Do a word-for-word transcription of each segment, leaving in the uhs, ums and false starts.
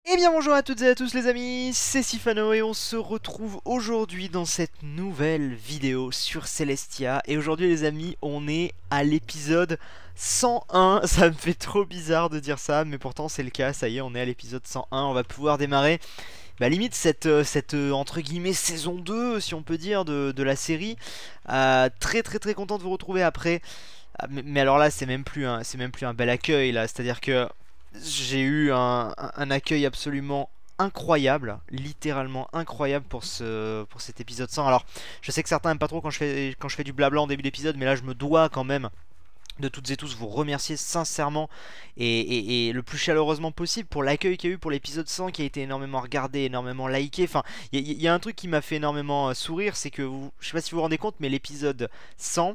Eh bien bonjour à toutes et à tous les amis, c'est Sifano et on se retrouve aujourd'hui dans cette nouvelle vidéo sur Celestia. Et aujourd'hui les amis, on est à l'épisode cent un, ça me fait trop bizarre de dire ça, mais pourtant c'est le cas, ça y est, on est à l'épisode cent un, on va pouvoir démarrer bah limite cette, euh, cette euh, entre guillemets saison deux si on peut dire de, de la série. Euh, très très très content de vous retrouver après. Ah, mais, mais alors là c'est même plus un, c'est même plus un bel accueil là, c'est-à-dire que j'ai eu un, un- un accueil absolument incroyable, littéralement incroyable pour ce pour cet épisode cent. Alors, je sais que certains aiment pas trop quand je fais quand je fais du blabla en début d'épisode, mais là je me dois quand même de toutes et tous vous remercier sincèrement et, et- et le plus chaleureusement possible pour l'accueil qu'il y a eu pour l'épisode cent qui a été énormément regardé, énormément liké. Enfin, il y, a- il y a un truc qui m'a fait énormément euh, sourire, c'est que vous, je sais pas si vous vous rendez compte, mais l'épisode cent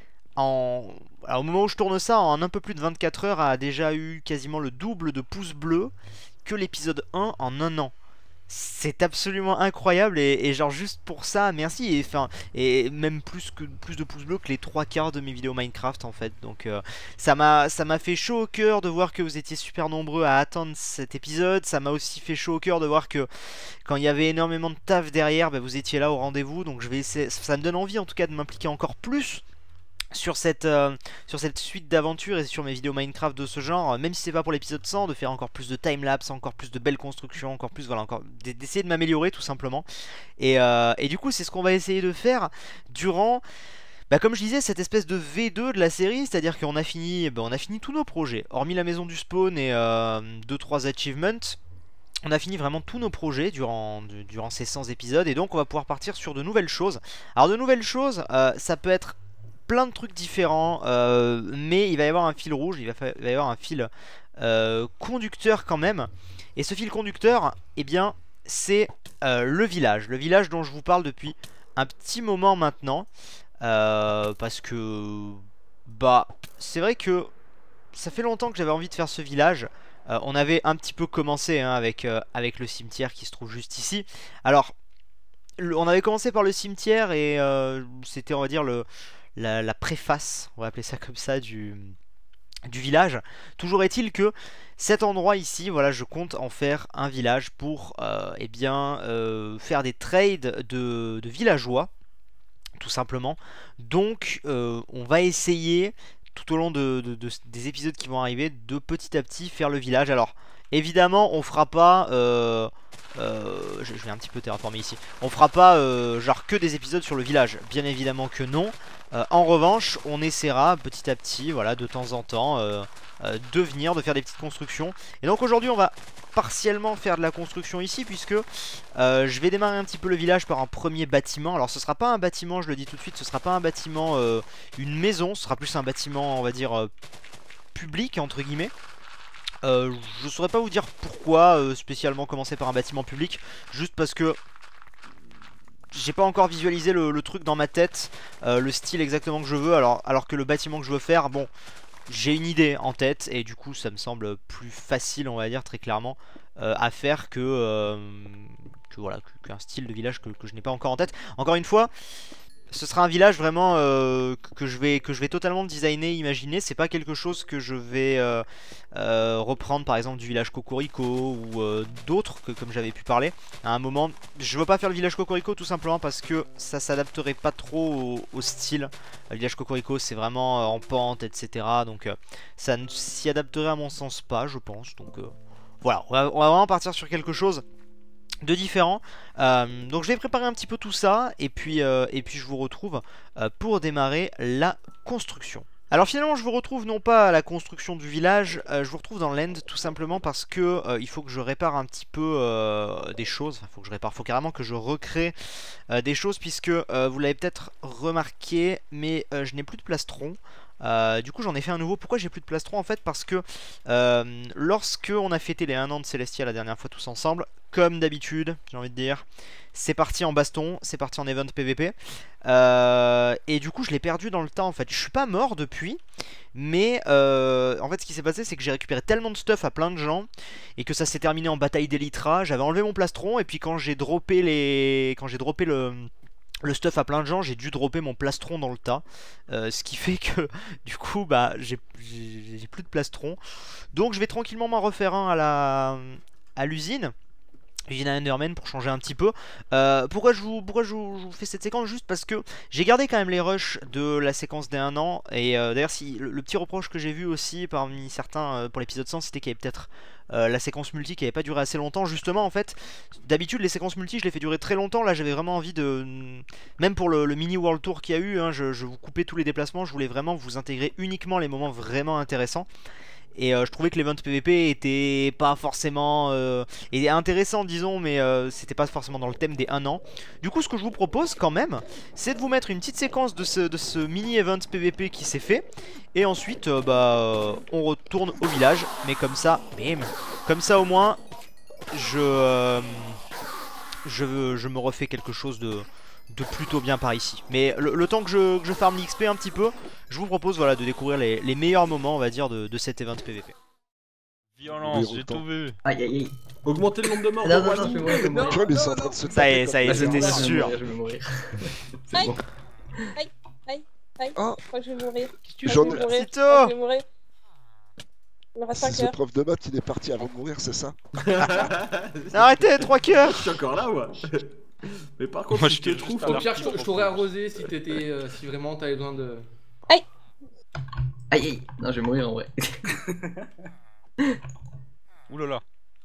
en... alors, au moment où je tourne ça, en un peu plus de vingt-quatre heures, a déjà eu quasiment le double de pouces bleus que l'épisode un en un an. C'est absolument incroyable et, et genre juste pour ça, merci. Et, enfin, et même plus, que, plus de pouces bleus que les trois quarts de mes vidéos Minecraft en fait. Donc euh, ça m'a ça m'a fait chaud au cœur de voir que vous étiez super nombreux à attendre cet épisode. Ça m'a aussi fait chaud au cœur de voir que quand il y avait énormément de taf derrière, bah, vous étiez là au rendez-vous. Donc je vais essayer, ça me donne envie en tout cas de m'impliquer encore plus sur cette, euh, sur cette suite d'aventures et sur mes vidéos Minecraft de ce genre, euh, même si c'est pas pour l'épisode cent, de faire encore plus de timelapse, encore plus de belles constructions, encore plus, voilà, encore d'essayer de m'améliorer tout simplement. Et, euh, et du coup, c'est ce qu'on va essayer de faire durant, bah, comme je disais, cette espèce de V deux de la série, c'est-à-dire qu'on a fini, bah, on a fini tous nos projets, hormis la maison du spawn et euh, deux trois achievements. On a fini vraiment tous nos projets durant, durant ces cent épisodes et donc on va pouvoir partir sur de nouvelles choses. Alors de nouvelles choses, euh, ça peut être plein de trucs différents, euh, mais il va y avoir un fil rouge, il va, il va y avoir un fil euh, conducteur quand même. Et ce fil conducteur, eh bien, c'est euh, le village. Le village dont je vous parle depuis un petit moment maintenant. Euh, parce que, bah, c'est vrai que ça fait longtemps que j'avais envie de faire ce village. Euh, on avait un petit peu commencé hein, avec, euh, avec le cimetière qui se trouve juste ici. Alors, le- on avait commencé par le cimetière et euh, c'était, on va dire, le, la, la préface, on va appeler ça comme ça, du, du village. Toujours est-il que cet endroit ici, voilà, je compte en faire un village pour euh, eh bien, euh, faire des trades de, de villageois, tout simplement. Donc, euh, on va essayer tout au long de, de- de- des épisodes qui vont arriver de petit à petit faire le village. Alors, évidemment, on fera pas. euh, euh, je, je vais un petit peu terraformer ici. On fera pas euh, genre que des épisodes sur le village. Bien évidemment que non. Euh, en revanche, on essaiera petit à petit, voilà, de temps en temps, euh, euh, de venir, de faire des petites constructions. Et donc aujourd'hui, on va partiellement faire de la construction ici, puisque euh, je vais démarrer un petit peu le village par un premier bâtiment. Alors ce sera pas un bâtiment, je le dis tout de suite, ce sera pas un bâtiment, euh, une maison, ce sera plus un bâtiment, on va dire, euh, public, entre guillemets. Euh, je saurais pas vous dire pourquoi euh, spécialement commencer par un bâtiment public, juste parce que j'ai pas encore visualisé le, le truc dans ma tête, euh, le style exactement que je veux, alors, alors que le bâtiment que je veux faire, bon, j'ai une idée en tête et du coup ça me semble plus facile, on va dire très clairement, euh, à faire que, euh, que voilà, que- qu'un style de village que, que je n'ai pas encore en tête. Encore une fois, ce sera un village vraiment euh, que que je vais que je vais totalement designer, imaginer. C'est pas quelque chose que je vais euh, euh, reprendre par exemple du village Cocorico ou euh, d'autres que comme j'avais pu parler à un moment. Je veux pas faire le village Cocorico tout simplement parce que ça s'adapterait pas trop au, au style. Le village Cocorico c'est vraiment euh, en pente, et cetera. Donc euh, ça ne s'y adapterait à mon sens pas, je pense. Donc euh, voilà, on va, on va vraiment partir sur quelque chose de différents. Euh, donc je vais préparer un petit peu tout ça et puis, euh, et puis je vous retrouve euh, pour démarrer la construction. Alors finalement je vous retrouve non pas à la construction du village, euh, je vous retrouve dans l'end tout simplement parce que euh, il faut que je répare un petit peu euh, des choses, enfin faut que je répare, faut carrément que je recrée euh, des choses puisque euh, vous l'avez peut-être remarqué mais euh, je n'ai plus de plastron. Euh, du coup j'en ai fait un nouveau. Pourquoi j'ai plus de plastron en fait? Parce que euh, lorsque on a fêté les un an de Celestia la dernière fois tous ensemble, comme d'habitude j'ai envie de dire, c'est parti en baston, c'est parti en event P V P, euh, et du coup je l'ai perdu dans le temps en fait. Je suis pas mort depuis, mais euh, en fait ce qui s'est passé c'est que j'ai récupéré tellement de stuff à plein de gens et que ça s'est terminé en bataille d'Elytra. J'avais enlevé mon plastron et puis quand j'ai droppé les quand j'ai droppé le le stuff à plein de gens, j'ai dû dropper mon plastron dans le tas, euh, ce qui fait que du coup bah j'ai plus de plastron, donc je vais tranquillement m'en refaire un à la à l'usine. Usine à Enderman pour changer un petit peu. Euh, pourquoi je, vous, pourquoi je vous, je vous fais cette séquence? Juste parce que j'ai gardé quand même les rushs de la séquence des un an. Et euh, d'ailleurs, si, le, le petit reproche que j'ai vu aussi parmi certains euh, pour l'épisode cent, c'était qu'il y avait peut-être euh, la séquence multi qui n'avait pas duré assez longtemps. Justement, en fait, d'habitude, les séquences multi, je les fais durer très longtemps. Là, j'avais vraiment envie de. Même pour le, le mini World Tour qu'il y a eu, hein, je, je vous coupais tous les déplacements. Je voulais vraiment vous intégrer uniquement les moments vraiment intéressants. Et euh, je trouvais que l'event P V P était pas forcément euh, était intéressant, disons, mais euh, c'était pas forcément dans le thème des un an. Du coup, ce que je vous propose quand même, c'est de vous mettre une petite séquence de ce, de ce mini-event P V P qui s'est fait. Et ensuite, euh, bah, euh, on retourne au village. Mais comme ça, bim, comme ça au moins, je, euh, je, je me refais quelque chose de... de plutôt bien par ici. Mais le, le temps que je, que je farme l'X P un petit peu, je vous propose voilà, de découvrir les, les meilleurs moments, on va dire, de, de cet event P V P. Violence, j'ai tout vu. Aïe aïe aïe. Augmenter le nombre de morts. Non, non, non, je vais mourir, je vais mourir. Tu vois, mais c'est en train de se Ça y est, ça y est, Ah, je vais c'était mourir, je vais sûr. mourir, Je vais mourir. Aïe. C'est bon. Aïe, aïe, aïe. Ah. Je crois que je vais mourir. J'en Je ai... vais mourir. Sito. Je vais mourir. Il me reste Si un ce cœur. prof de maths il est parti avant de mourir, c'est ça? Arrêtez, trois cœurs. Je suis encore là, ouais. Mais par contre, Moi, si je tu t'ai te trouves, juste faut à Au pire, l'article je, t- je t'aurais arrosé si t'étais, euh, si vraiment t'avais besoin de. Aïe aïe. Non, je vais mourir en vrai. Oulala.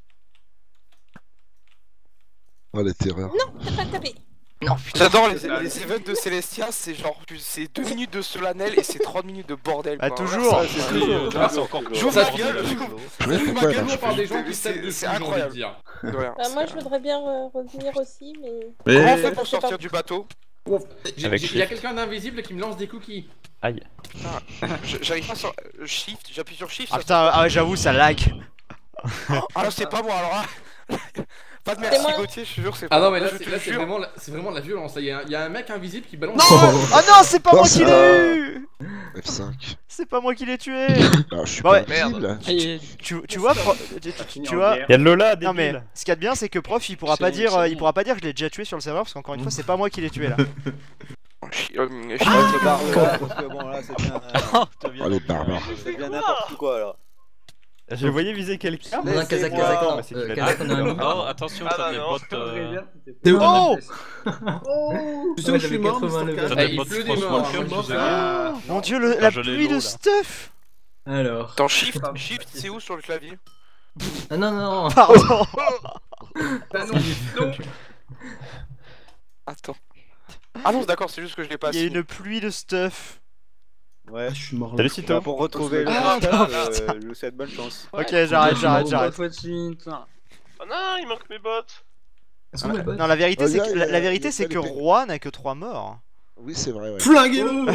Oh les terreurs. Non, t'as pas tapé. J'adore les, les events de Celestia, c'est genre c'est deux minutes de solennel et c'est trente minutes de bordel. Ah, quoi. toujours. Ça, c'est toujours. Là, c'est encore J'ouvre Ça, ma je gueule, pense que- j'ouvre- Ouais, C'est pourquoi ma gueule alors par des gens C'est- qui c'est- tapent dessus, c'est j'ai envie de incroyable. dire. De rien. Bah, moi, je voudrais bien euh, revenir aussi, mais. Mais- Comment on fait Euh, pour c'est pas- sortir du bateau? J'ai- Avec j'ai- Il y a shift. quelqu'un d'invisible qui me lance des cookies. Aïe. Je- J'arrive pas sur euh, shift, j'appuie sur shift. Ah ça- putain, ah, ouais, j'avoue, ça lag. Ah non, c'est pas moi alors là. Pas de C'est merci moi. Gauthier, je te jure, c'est pas Ah non, mais moi, là, je c'est te là, c'est jure. vraiment, la- c'est vraiment de la violence. là. Il y, a un- il y a un mec invisible qui balance. Non. Oh non, c'est pas Oh, moi qui ça l'ai eu. F cinq. C'est pas moi qui l'ai tué. Alors je suis Bah pas ouais. visible. Tu, tu vois, pro- tu, tu- tu vois. Y'a Lola, débile. Non mais, ce qu'il y a de bien, c'est que prof, il pourra pas dire, euh, il pourra pas dire que je l'ai déjà tué sur le serveur, parce qu'encore une fois, c'est pas moi qui l'ai tué là. Chi- euh, Ouais, shift. c'est barre là, parce que bon là ça devient, euh, Oh les barbares. ça devient n'importe quoi là. Je voyais viser quelqu'un. Non, non, Kazak, Laissez-moi. Kazak, Attends, non. mais c'est Euh, qui Kazak, on a un ami. Oh, attention, Ah, t'as bah, des non. bottes. euh, T'es où? Oh. Tu sais où Ouais, je suis j'avais mort, quatre-vingts Mister level. K? T'as Eh, des il bottes pleut des Frost morts, Walker, hein, moi, je je sais. sais. Mon dieu, le- Ah, la je l'ai pluie de l'eau, là. stuff. Alors. Dans shift, shift, c'est où sur le clavier? Ah non, non. Pardon. Ah non, non. Attends. Ah non, d'accord, c'est juste que je l'ai pas Il y a assis. une pluie de stuff. Ouais. Je suis mort là. Salut Bah, Cito. pour retrouver le Ah, chat, non, euh, je vous souhaite bonne chance. Ok, j'arrête, j'arrête, j'arrête. Fois de suite. Oh non, il manque mes bottes. Elles sont où, les bottes Non, la vérité, Oh, c'est il y a- que, il y la, a- la il vérité, y a c'est pas que les- Roi n'a que trois morts. Oui c'est vrai ouais. Flinguez-le.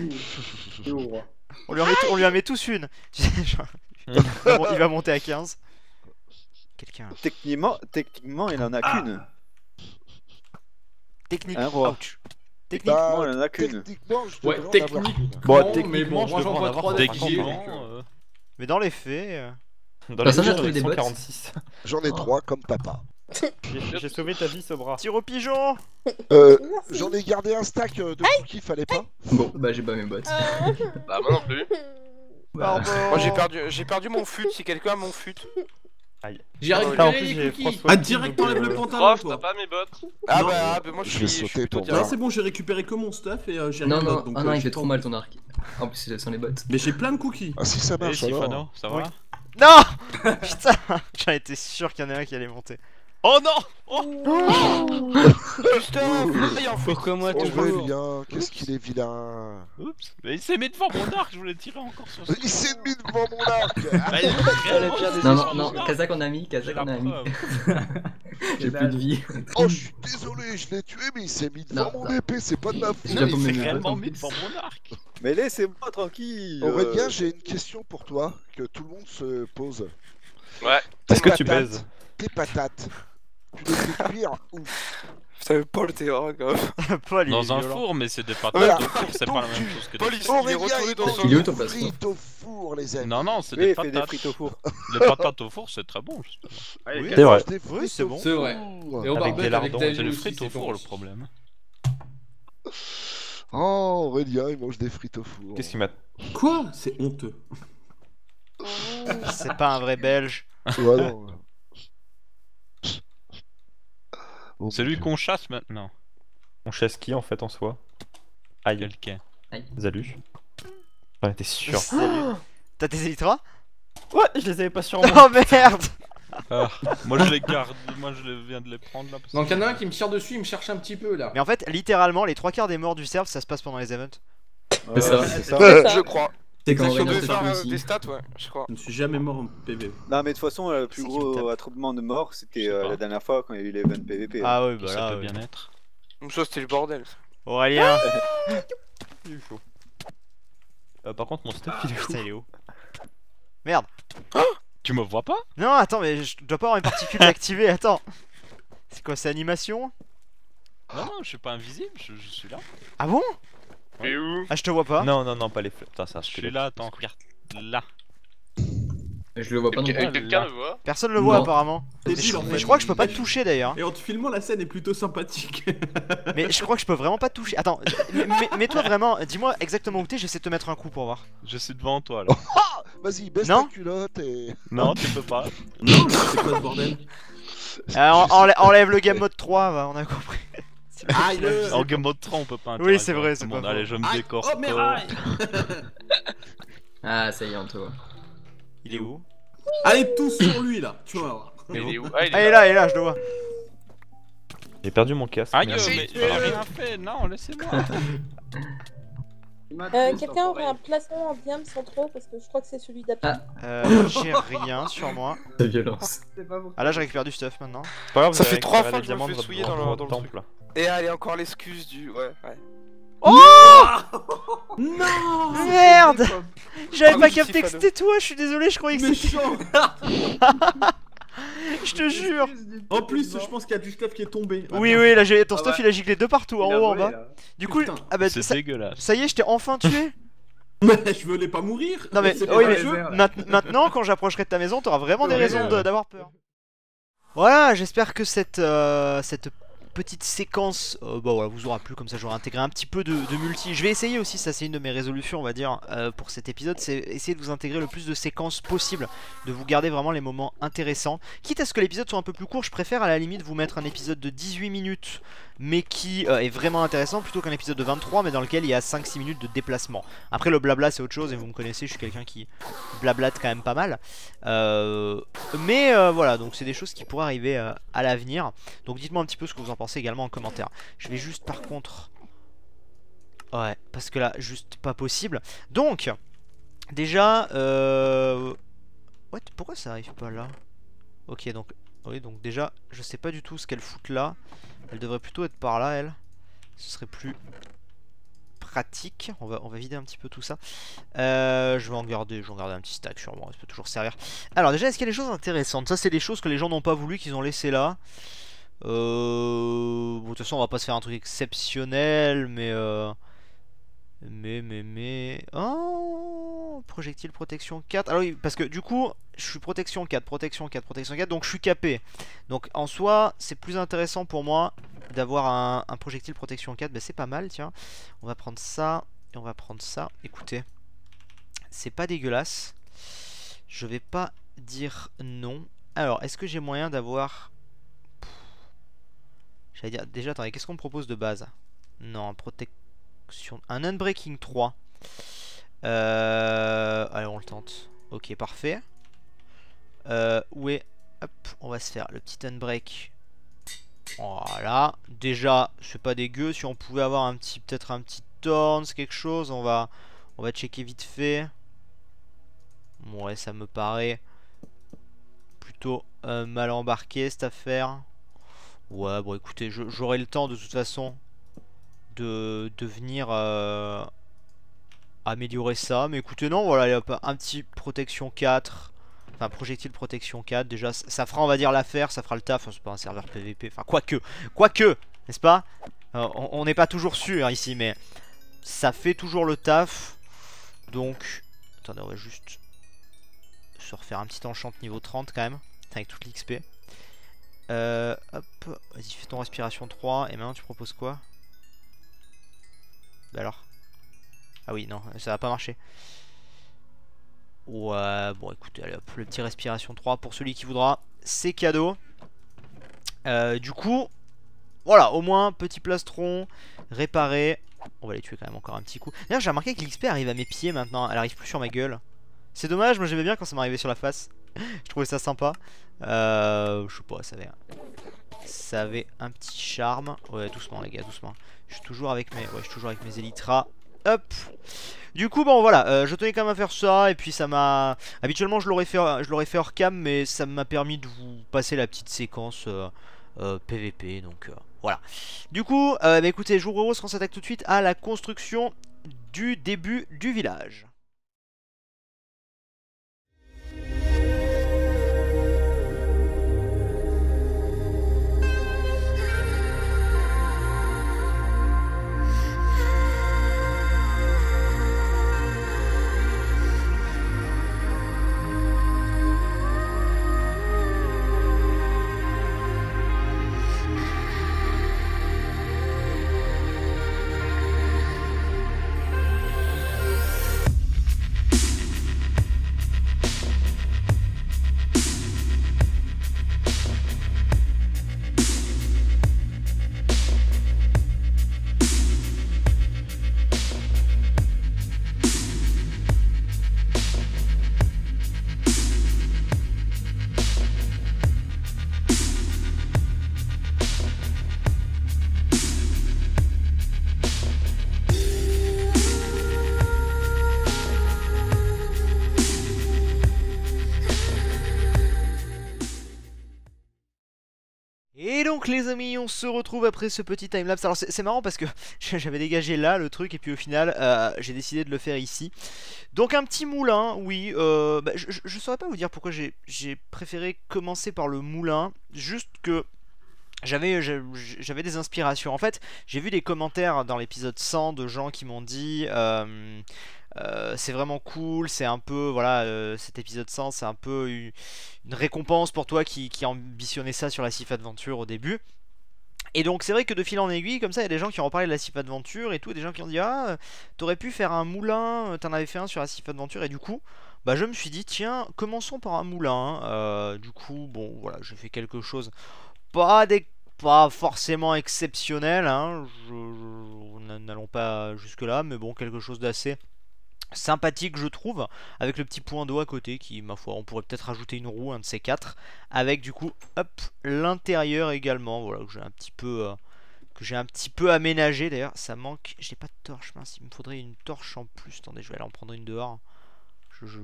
On lui en met, on lui en met tous une. Genre, il va mon- il va monter à quinze. Quelqu'un. Techniquement, techniquement, il en a qu'une. Technique. Un roi. Ouch. Technique. Bah, Techniquement, il en a qu'une. techniquement je Ouais, devrais en avoir technique. une. Bon, Non, mais bon, moi j'en vois trois d'affilée. d'affilée. Mais dans les faits. euh, Dans Personne les n'a trouvé des bottes. cent quarante-six. J'en ai Oh. trois comme papa. J'ai j'ai sauvé ta vie, Sobra. Tire au pigeon. Euh, Merci. j'en ai gardé un stack euh, de cookies, fallait pas? Bon, bah j'ai pas mes bottes. Euh, Bah, moi non plus. Bah, Pardon. Moi j'ai perdu, j'ai perdu mon fut, si quelqu'un a mon fut. J'ai Ah, en récupéré plus, les j'ai cookies. Frost Ah, Walker, direct donc, t'enlèves euh, le pantalon, toi. pas mes bottes. Ah Non. bah, ah, bah moi je Je vais suis, je sauter suis ton plutôt Non, bras. c'est bon, j'ai récupéré que mon stuff et euh, j'ai Non, rien non, d'autre. donc, ah non, euh, il je fait suis trop pas- mal ton arc. En plus, c'est sans les bottes. Mais j'ai plein de cookies. Ah si ça Salut marche alors. Sifano, ça va? Oui. Non. Putain, j'en étais sûr qu'il y en a un qui allait monter. Oh non! Putain, il y a un fut. Pourquoi moi Oh toujours? Aurélien, qu'est-ce qu'il est vilain. Oups, mais il s'est mis devant mon arc, je voulais tirer encore sur ce. Il s'est mis devant mon arc. Bah, il est vraiment pire des Non, sur non, mon non, arc. Kazak on a mis, J'ai Kazak la on a mis. preuve. J'ai plus de vie. Oh je suis désolé, je l'ai tué mais il s'est mis devant Non, mon non. épée, c'est pas de ma faute. J'ai Non, pas il mis s'est mes réellement bottes. mis devant mon arc. Mais laissez-moi tranquille. euh. Aurélien, j'ai une question pour toi que tout le monde se pose. Ouais. Est-ce que tu Patates, baises? Tes patates, tu les fais cuire où? Putain, Paul, t'es vraiment quand même. Paul, il est Dans un violent. four, mais c'est des Voilà. patates au four, c'est pas la même chose que Paul, des il, frites. il est Aurélien, retourné dans il son. Il est où mange ton des placement? frites au four les amis. Non, non, c'est Oui, des il fait des patates. frites au four. Les patates au four, c'est très bon, justement. Oui, Il C'est mange vrai. des Oui, frites c'est au bon. C'est vrai. four. Et au Avec barbecue, des avec lardons, David c'est le aussi, frites c'est au four bon. le problème. Oh Aurélien, il mange des frites au four. Qu'est-ce qu'il m'a. Quoi? C'est honteux. C'est pas un vrai belge. Ouais, non. C'est lui qu'on chasse maintenant. On chasse qui en fait en soi? Aïe. Quelqu'un. Zaluche. J'en étais sûr. Salut. T'as tes élytras? Ouais, je les avais pas sur moi. Oh merde. Ah, moi je les garde, moi je viens de les prendre là. Parce Donc y'en a un qui me tire dessus, il me cherche un petit peu là. Mais en fait, littéralement, les trois quarts des morts du serve, ça se passe pendant les events. Ouais, ça. c'est ça. C'est ça. Je crois. C'est quand Si on Aurélien devait se faire fait euh, aussi. des stats, ouais, je crois. Je ne suis jamais mort en P V. Non, mais de toute façon, le plus C'est qui me tape gros attroupement de morts, Je c'était sais euh, pas. la dernière fois quand il y a eu l'event P V P. Ah oui, bah ça là. peut ouais. bien être. Donc ça c'était le bordel. Aurélien. Il est chaud. Euh, par contre, mon stuff il est où? Putain, il est où? Merde. Tu me vois pas? Non, attends, mais je dois pas avoir une particule activée, attends. C'est quoi, c'est animation? Non, non, je suis pas invisible, je, je suis là. Ah bon? Et où? Ah, je te vois pas. Non, non, non, pas les fleurs. Putain, c'est un Je suis squelette. là, attends, regarde. Là. Je le vois pas non plus. Quelqu'un le voit? Personne le voit Non. apparemment. Mais C'est je, dur, en mais fait. je crois que je peux pas te toucher d'ailleurs. Et en te filmant, la scène est plutôt sympathique. Mais je crois que je peux vraiment pas te toucher. Attends, mais- mais- mets-toi vraiment, dis-moi exactement où t'es, j'essaie de te mettre un coup pour voir. Je suis devant toi là. Vas-y, baisse Non. ta culotte et. Non, tu peux pas. Non, mais c'est quoi ce bordel? Euh, en- enlè- enlève le game mode trois, va, on a compris. Aïe, le. En Game Mode trois, on peut pas Oui, interagir c'est vrai, avec c'est tout le pas monde. faux. Allez, je me Aïe. décore. Oh, mais aïe. Ah, ça y est, on te voit. Il est où? Allez, tous sur lui là, tu vas voir. Il est où? Ah, il Ah, il est est là, il est là, je le vois. J'ai perdu mon casque. Aïe, merde. mais j'ai rien fait, non, laissez-moi. Euh, Quelqu'un aurait un plastron en diams sans trop parce que je crois que c'est celui d'après. Ah. Euh, j'ai rien sur moi. La violence. Ah là, je récupère du stuff maintenant. C'est pas grave, Ça vous fait avez trois récupéré fois les que je me diamants fais de votre- souiller dans le- votre dans le temple, là. Et allez, encore l'excuse du. Ouais, ouais. Non. Merde! J'avais Ah pas oui, capté que Sifano. c'était toi, je suis désolé, je croyais que c'était. Méchant. Je te jure! En plus, je pense qu'il y a du stuff qui est tombé. Oui, oui, là, j'ai ton Ah stuff ouais. il a giclé de partout, en haut, en bas. Du coup, Putain. ah bah C'est ça, dégueulasse. ça y est, je t'ai enfin tué! Mais je voulais pas mourir. Non mais, C'est oui, pas mais le jeu. mat- maintenant, quand j'approcherai de ta maison, t'auras vraiment des Ouais, raisons de- ouais. d'avoir peur. Voilà, j'espère que cette, euh, cette petite séquence euh, bah voilà, vous aura plu, comme ça j'aurai intégré un petit peu de, de multi. Je vais essayer aussi, ça c'est une de mes résolutions on va dire euh, pour cet épisode, c'est essayer de vous intégrer le plus de séquences possible, de vous garder vraiment les moments intéressants. Quitte à ce que l'épisode soit un peu plus court, je préfère à la limite vous mettre un épisode de dix-huit minutes mais qui euh, est vraiment intéressant plutôt qu'un épisode de vingt-trois mais dans lequel il y a cinq six minutes de déplacement. Après le blabla c'est autre chose et vous me connaissez, je suis quelqu'un qui blablate quand même pas mal. Euh, mais euh, voilà, donc c'est des choses qui pourraient arriver euh, à l'avenir. Donc dites-moi un petit peu ce que vous en pensez également en commentaire. Je vais juste par contre... Ouais, parce que là, juste pas possible. Donc, déjà... Euh... What? Pourquoi ça arrive pas là? Ok, donc... Oui, donc déjà, je sais pas du tout ce qu'elle fout là. Elle devrait plutôt être par là, elle. Ce serait plus pratique. On va, on va vider un petit peu tout ça. Euh, je vais en garder, je vais en garder un petit stack sûrement. Ça peut toujours servir. Alors déjà, est-ce qu'il y a des choses intéressantes? Ça, c'est des choses que les gens n'ont pas voulu, qu'ils ont laissé là. Euh... Bon, de toute façon, on va pas se faire un truc exceptionnel, mais... Euh... Mais, mais, mais... Oh, projectile protection quatre. Alors oui, parce que du coup, je suis protection quatre, protection quatre, protection quatre, donc je suis capé. Donc en soi, c'est plus intéressant pour moi d'avoir un, un projectile protection quatre. Ben, c'est pas mal, tiens. On va prendre ça, et on va prendre ça. Écoutez, c'est pas dégueulasse. Je vais pas dire non. Alors, est-ce que j'ai moyen d'avoir... J'allais dire, déjà, attendez, qu'est-ce qu'on me propose de base? Non, protection... Un Unbreaking trois. Euh... Allez, on le tente. Ok, parfait. Euh, où est... Hop, on va se faire le petit Unbreak. Voilà. Déjà, c'est pas dégueu. Si on pouvait avoir un petit... Peut-être un petit Thorns, quelque chose, on va... On va checker vite fait. Ouais, ça me paraît... Plutôt euh, mal embarqué, cette affaire. Ouais, bon, écoutez, j'aurai le temps de toute façon... De, de venir euh, améliorer ça. Mais écoutez, non, voilà, il y a un petit protection quatre. Enfin, projectile protection quatre. Déjà, ça fera, on va dire, l'affaire. Ça fera le taf. Enfin, c'est pas un serveur P V P. Enfin, quoique. Quoique, n'est-ce pas? euh, On n'est pas toujours sûr hein, ici, mais ça fait toujours le taf. Donc, attendez, on va juste se refaire un petit enchant niveau trente quand même. Avec toute l'X P. Euh, hop, vas-y, fais ton respiration trois. Et maintenant, tu proposes quoi? Bah alors. Ah oui, non, ça va pas marcher. Ouais, bon écoutez, allez hop, le petit respiration trois pour celui qui voudra. C'est cadeau. Euh, du coup, voilà, au moins, petit plastron, réparé. On va les tuer quand même encore un petit coup. D'ailleurs, j'ai remarqué que l'X P arrive à mes pieds maintenant. Elle arrive plus sur ma gueule. C'est dommage, moi j'aimais bien quand ça m'arrivait sur la face. Je trouvais ça sympa. Euh, je sais pas, ça avait, ça avait un petit charme. Ouais, doucement les gars, doucement. Je suis toujours avec mes, ouais, je suis toujours avec mes Elytras. Hop. Du coup, bon voilà, euh, je tenais quand même à faire ça. Et puis ça m'a... Habituellement je l'aurais fait, je l'aurais fait hors cam, mais ça m'a permis de vous passer la petite séquence euh, euh, P V P. Donc euh, voilà. Du coup, euh, bah, écoutez, je vous propose qu'on s'attaque tout de suite à la construction du début du village. Et donc les amis, on se retrouve après ce petit timelapse. Alors c'est marrant parce que j'avais dégagé là le truc et puis au final euh, j'ai décidé de le faire ici. Donc un petit moulin, oui, euh, bah, je, je saurais pas vous dire pourquoi j'ai préféré commencer par le moulin. Juste que j'avais j'avais des inspirations. En fait, j'ai vu des commentaires dans l'épisode cent de gens qui m'ont dit... Euh, Euh, c'est vraiment cool, c'est un peu, voilà, euh, cet épisode cent, c'est un peu une, une récompense pour toi qui, qui ambitionnait ça sur la Sif Adventure au début. Et donc c'est vrai que de fil en aiguille, comme ça, il y a des gens qui ont reparlé de la Sif Adventure et tout, et des gens qui ont dit, ah, t'aurais pu faire un moulin, t'en avais fait un sur la Sif Adventure, et du coup, bah je me suis dit, tiens, commençons par un moulin. Euh, du coup, bon, voilà, j'ai fait quelque chose, pas des... pas forcément exceptionnel, hein, n'allons pas jusque là, mais bon, quelque chose d'assez... sympathique je trouve, avec le petit point d'eau à côté qui, ma foi, on pourrait peut-être rajouter une roue, un de ces quatre, avec du coup, hop, l'intérieur également, voilà, que j'ai un petit peu euh, que j'ai un petit peu aménagé. D'ailleurs ça manque, j'ai pas de torche, mince, il me faudrait une torche en plus. Attendez, je vais aller en prendre une dehors. Je, je,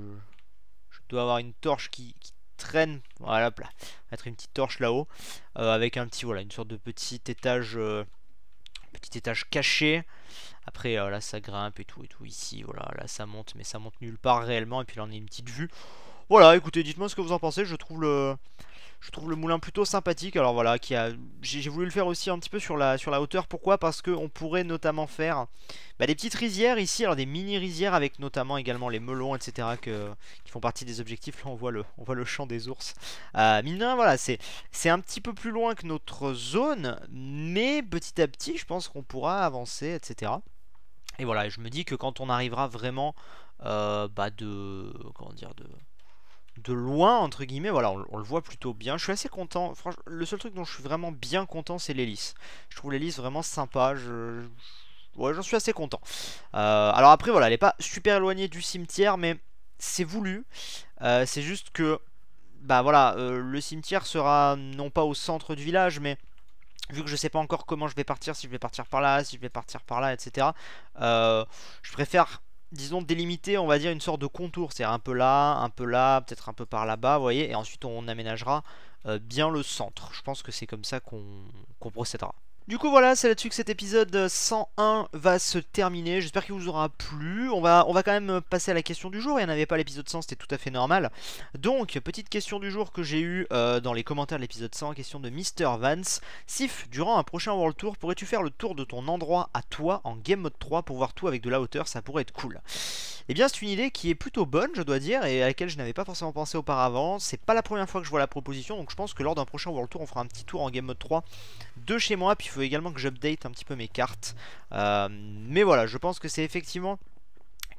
je dois avoir une torche qui, qui traîne, voilà, là, mettre une petite torche là-haut, euh, avec un petit, voilà, une sorte de petit étage, euh, petit étage caché. Après euh, là ça grimpe et tout et tout ici, voilà, là ça monte mais ça monte nulle part réellement. Et puis là on a une petite vue. Voilà, écoutez, dites-moi ce que vous en pensez. Je trouve le je trouve le moulin plutôt sympathique. Alors voilà, qui a j'ai voulu le faire aussi un petit peu sur la, sur la hauteur. Pourquoi? Parce qu'on pourrait notamment faire bah, des petites rizières ici, alors des mini rizières avec notamment également les melons, et cetera que, qui font partie des objectifs. Là on voit le, on voit le champ des ours. Euh, mine de rien, voilà, c'est un petit peu plus loin que notre zone, mais petit à petit je pense qu'on pourra avancer, et cetera. Et voilà, je me dis que quand on arrivera vraiment euh, bah de comment dire de de loin entre guillemets, voilà, on, on le voit plutôt bien. Je suis assez content. Franchement, le seul truc dont je suis vraiment bien content, c'est l'hélice. Je trouve l'hélice vraiment sympa. Je, je ouais, j'en suis assez content. Euh, alors après, voilà, elle est pas super éloignée du cimetière, mais c'est voulu. Euh, c'est juste que bah voilà, euh, le cimetière sera non pas au centre du village, mais vu que je sais pas encore comment je vais partir, si je vais partir par là, si je vais partir par là, et cetera. Euh, je préfère, disons, délimiter, on va dire, une sorte de contour. C'est-à-dire un peu là, un peu là, peut-être un peu par là-bas, vous voyez. Et ensuite, on aménagera euh, bien le centre. Je pense que c'est comme ça qu'on qu'on procédera. Du coup voilà, c'est là-dessus que cet épisode cent un va se terminer. J'espère qu'il vous aura plu. On va, on va quand même passer à la question du jour. Il n'y en avait pas l'épisode cent, c'était tout à fait normal. Donc, petite question du jour que j'ai eue euh, dans les commentaires de l'épisode cent. Question de Mister Vance. Sif, durant un prochain World Tour, pourrais-tu faire le tour de ton endroit à toi en Game Mode trois pour voir tout avec de la hauteur? Ça pourrait être cool. Eh bien, c'est une idée qui est plutôt bonne, je dois dire, et à laquelle je n'avais pas forcément pensé auparavant. C'est pas la première fois que je vois la proposition, donc je pense que lors d'un prochain World Tour, on fera un petit tour en Game Mode trois de chez moi. Puis il faut également que j'update un petit peu mes cartes. Euh, mais voilà, je pense que c'est effectivement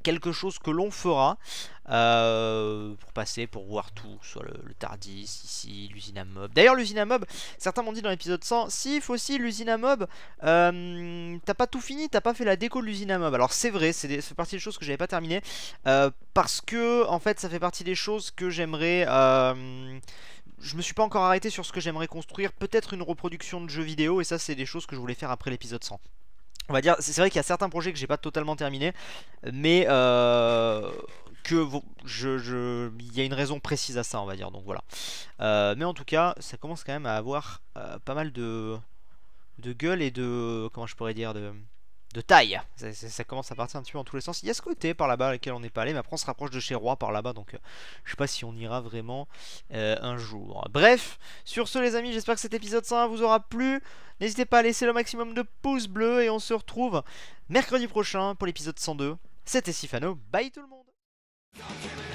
quelque chose que l'on fera euh, pour passer, pour voir tout, soit le, le Tardis, ici, l'usine à mob. D'ailleurs l'usine à mob, certains m'ont dit dans l'épisode cent, si Fossil, l'usine à mob, euh, t'as pas tout fini, t'as pas fait la déco de l'usine à mob. Alors c'est vrai, c'est fait partie des choses que j'avais pas terminé, euh, parce que en fait ça fait partie des choses que j'aimerais... Euh, je me suis pas encore arrêté sur ce que j'aimerais construire, peut-être une reproduction de jeux vidéo, et ça c'est des choses que je voulais faire après l'épisode cent. On va dire, c'est vrai qu'il y a certains projets que j'ai pas totalement terminé, mais euh, que je, je, il y a une raison précise à ça, on va dire. Donc voilà. Euh, mais en tout cas, ça commence quand même à avoir euh, pas mal de de gueule et de, comment je pourrais dire, de de taille. Ça, ça, ça commence à partir un petit peu dans tous les sens. Il y a ce côté par là-bas lequel on n'est pas allé, mais après on se rapproche de chez Roi par là-bas, donc euh, je sais pas si on ira vraiment euh, un jour. Bref, sur ce les amis, j'espère que cet épisode cent un vous aura plu. N'hésitez pas à laisser le maximum de pouces bleus et on se retrouve mercredi prochain pour l'épisode cent deux. C'était Sifano, bye tout le monde.